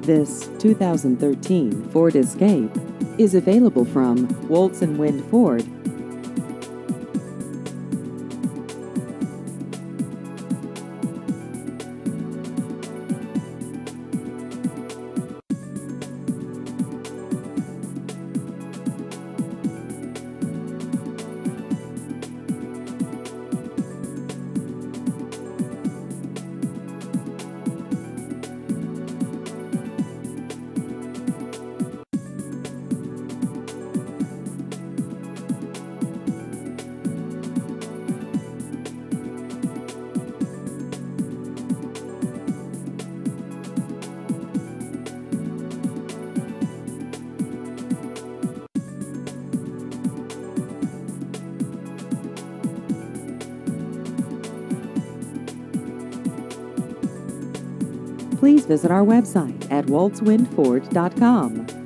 This 2013 Ford Escape is available from Woltz and Wind Ford. Please visit our website at woltzwindford.com.